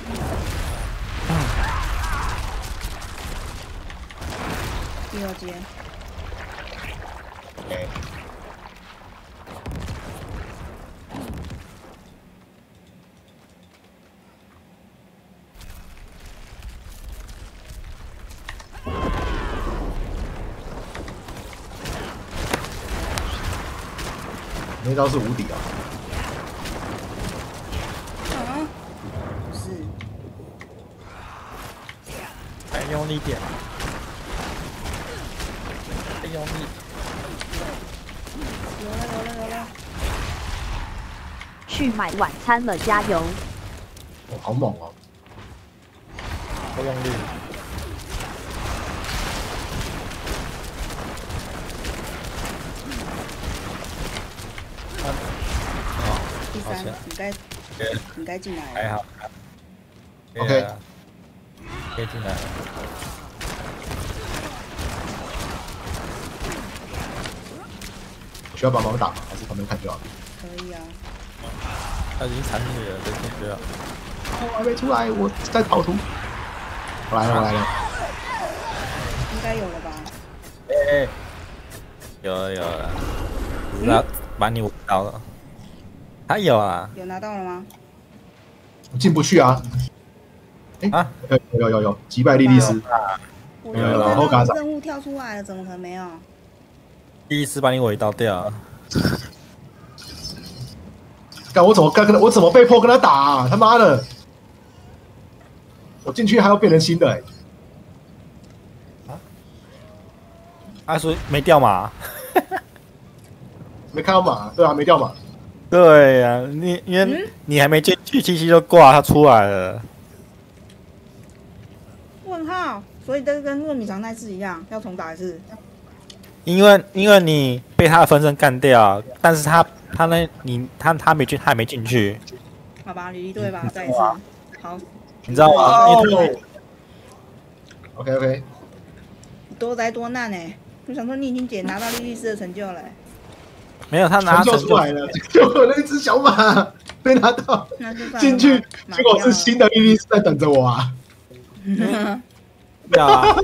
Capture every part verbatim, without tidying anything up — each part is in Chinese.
第二阶。 OK。那招是无敌啊！ 啊，不是， 再用力点，再用力。 有了有了有了。 去买晚餐了，加油！ 哦，好猛哦！ 再用力。 第三，你该你该进来了。 还好。 OK， 可以进来了。 需要帮忙打吗？还是旁边看就好？ 可以啊。 他已经残血了，这先不要。 我还没出来，我在跑图。我来了，我来了。 应该有了吧？ 哎、欸，有了有了，只是他把你舞到了。他有啊。 有拿到了吗？ 我进不去啊！哎、欸、啊，有有有有，击败莉莉丝。 我然后任务跳出来了，怎么可能没有？ 莉莉丝把你尾刀掉。 干我怎么跟跟我怎么被迫跟他打、啊？他妈的！我进去还要变成新的哎、 欸。啊？阿叔没掉马？ 没看到马？对啊，没掉马。 对呀、啊，你因为你还没进去，七七就挂，他出来了。 问号，所以这跟糯米肠那次一样，要重打一次。 因为因为你被他的分身干掉，但是他他那你他他没进，他还没进去。 好吧，离离对吧？再一次。好。 你知道吗？哦、 OK OK。 多灾多难呢、欸！我想说你已经解拿到莉莉丝的成就了、欸。 没有，他拿成就出来了，就有那只小马被拿到进去，结果是新的莉莉丝在等着我啊！ 对啊，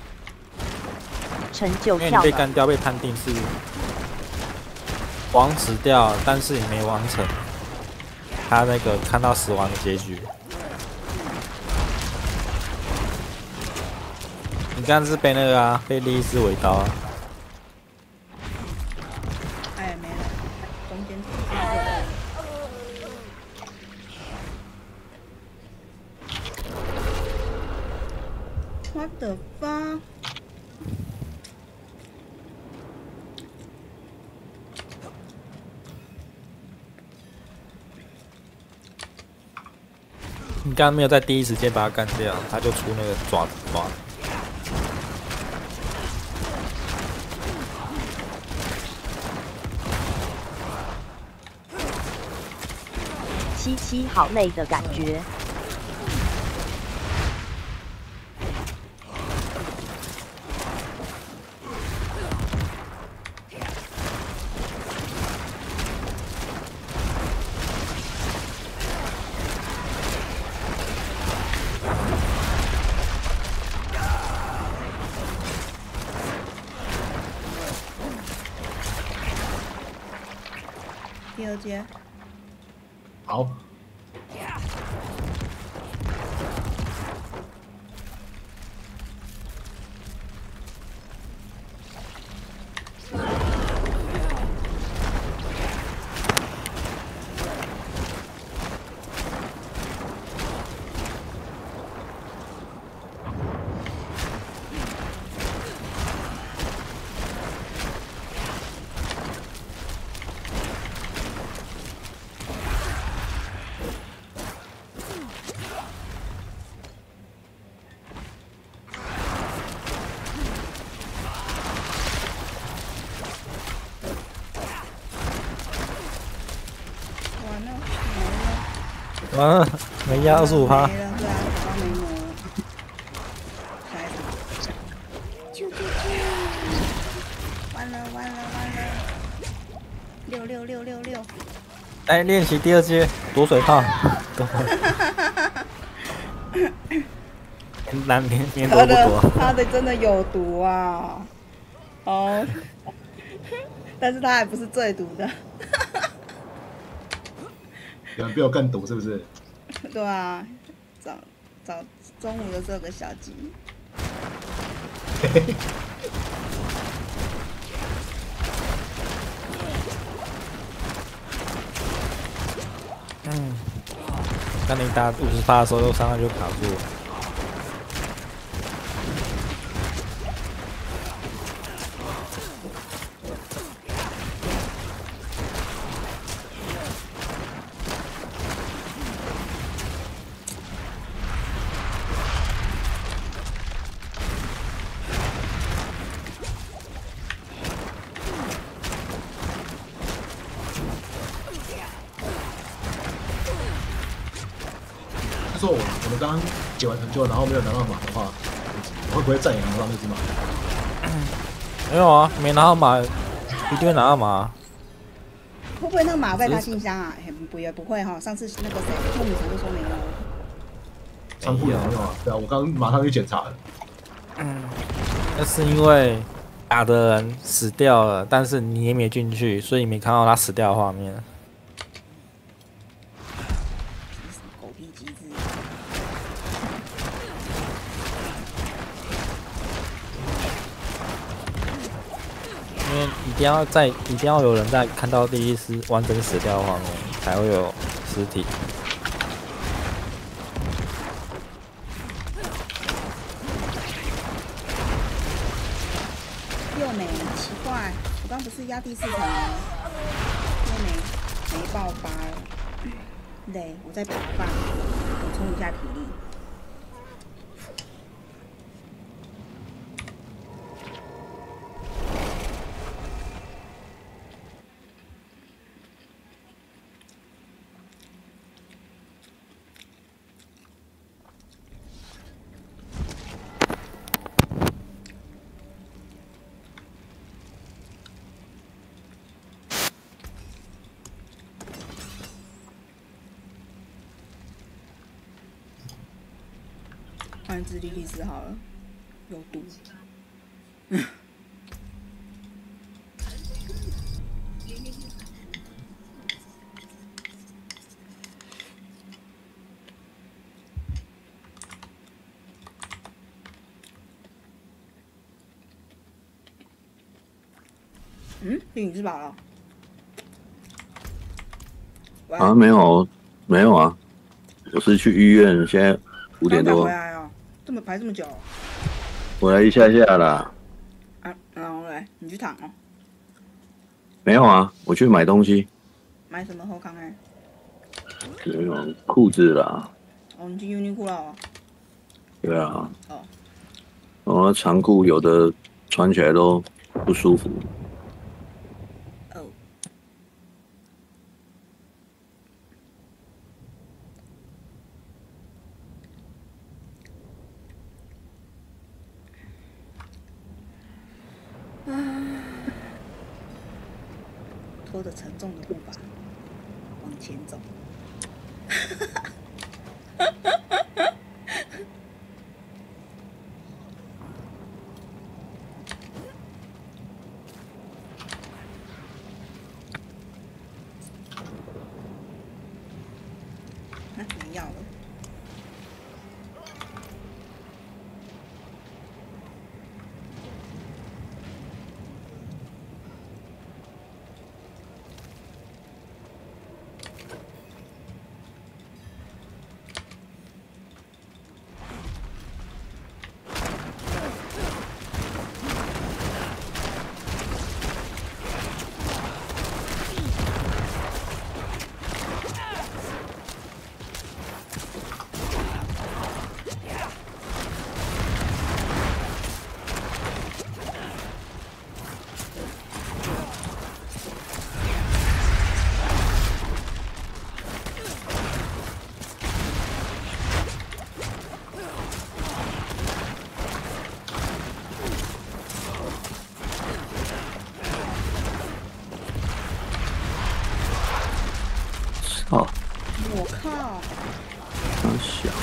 成就因为你被干掉，被判定是王死掉，但是你没完成他那个看到死亡的结局。你刚刚是被那个啊，被莉莉丝尾刀啊。 哎，没了，中间我的妈！ 你刚刚没有在第一时间把他干掉，他就出那个爪子爪。 七七好累的感觉。 第二阶。 好。 完了，没压二十五趴。 没了，对啊，打到没魔了。下一场。啾啾啾！完了完了完了！六六六六六！ 来练习第二阶躲水炮。 难天天他的多不多？ 他的真的有毒啊！哦，但是他还不是最毒的。 有人比我更毒是不是？ 对啊，早早中午的时候有个小鸡。 嗯，当你打五十发的时候，伤害就卡住了。 他说我我们刚刚解完成就，然后没有拿到马的话，我会不会再也拿到那只马？ 没有啊，没拿到马，一定会拿到马。 会不会那个马在他信箱啊？哎不也不会哈，上次那个谁，兔女神就说没有。 仓库有没有啊？对啊，我刚马上去检查了。 嗯，那是因为打的人死掉了，但是你也没进去，所以没看到他死掉的画面。 狗屁机制！ 因为一定要在，一定要有人在看到第一丝完整死掉的画面，才会有尸体。 又没奇怪，我刚不是压第四层吗？又没没爆发了。累，我在补饭，补充一下体力。换智力历史好了，有毒。嗯，你吃饱了？ 啊，没有，没有啊，我是去医院，现在五点多回来哦，这么排这么久？ 回来一下下啦。 啊，然后嘞，你去躺哦。 没有啊，我去买东西， 买什么后康哎？ 那种裤子啦。 哦，你去优衣库了哦。 对啊。 哦。 哦，长裤有的穿起来都不舒服。 哦。啊，拖着沉重的步伐往前走。那没药了。 哦， 我靠！ 好小。